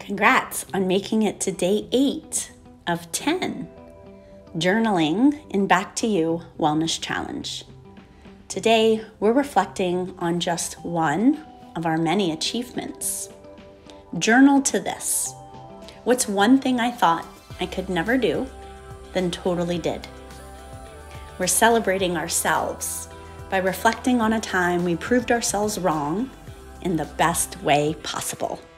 Congrats on making it to day 8 of 10, Journaling in Back to You Wellness Challenge. Today, we're reflecting on just one of our many achievements. Journal to this. What's one thing I thought I could never do, then totally did? We're celebrating ourselves by reflecting on a time we proved ourselves wrong in the best way possible.